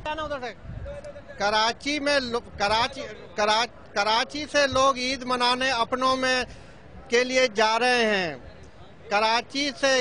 कराची में कराची से लोग ईद मनाने अपनों में के लिए जा रहे हैं। कराची से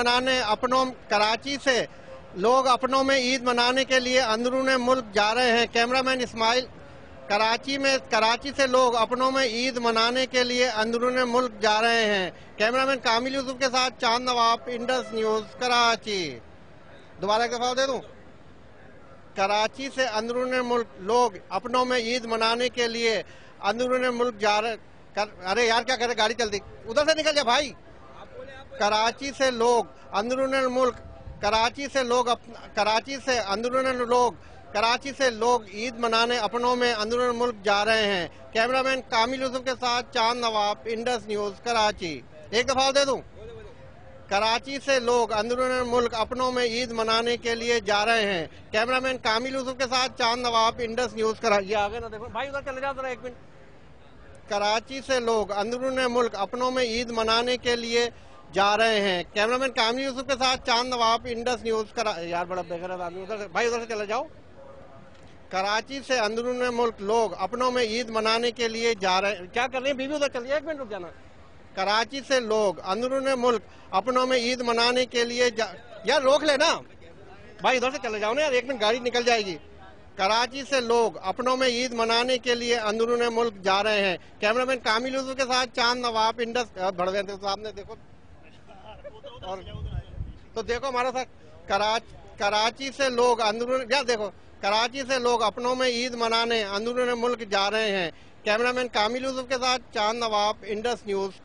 लोग अपनों में ईद मनाने के लिए अंदरून मुल्क जा रहे हैं। कैमरामैन इस्माइल। कराची से लोग अपनों में ईद मनाने के लिए अंदरून मुल्क जा रहे हैं। कैमरामैन कामिल यूसुफ के साथ चांद नवाब, इंडस न्यूज, कराची। दोबारा एक दफा दे दूं। कराची से अंदरून मुल्क लोग अपनों में ईद मनाने के लिए अंदरून मुल्क जा रहे। अरे यार क्या करे, गाड़ी चलती, उधर से निकल जा भाई। कराची से लोग ईद मनाने अपनों में अंदरून मुल्क जा रहे हैं। कैमरामैन कामिल यूसुफ के साथ चांद नवाब, इंडस न्यूज, कराची। एक दफा दे दूं। कराची से लोग अंदरून मुल्क अपनों में ईद मनाने के लिए जा रहे हैं। कैमरामैन कामिल यूसुफ के साथ चांद नवाब, इंडस न्यूज, कराची। ये आगे ना देखो भाई, उधर चले जाओ जरा एक मिनट। कराची से लोग अंदरून मुल्क अपनों में ईद मनाने के लिए जा रहे हैं। कैमरामैन कामिल यूसुफ के साथ चांद नवाब, इंडस न्यूज, यार बड़ा बेगैरत आदमी, उधर भाई उधर से चले जाओ। कराची से अंदरून मुल्क लोग अपनों में ईद मनाने के लिए जा रहे हैं। क्या कर रहे हैं बीबी, उधर चलिए, एक मिनट रुक जाना। कराची से लोग अंदरून मुल्क अपनों में ईद मनाने के लिए यार रोक लेना भाई, उधर से चले जाओ ना यार, एक मिनट गाड़ी निकल जाएगी। कराची से लोग अपनों में ईद मनाने के लिए अंदरून मुल्क जा रहे हैं। कैमरामैन कामिल यूसुफ के साथ चांद नवाब, इंडस। भड़वे साहब ने देखो, और तो देखो हमारा साथ कराची से लोग अंदरून, या देखो कराची से लोग अपनों में ईद मनाने अंदरून मुल्क जा रहे हैं। कैमरामैन कामिल यूसुफ के साथ चांद नवाब, इंडस न्यूज।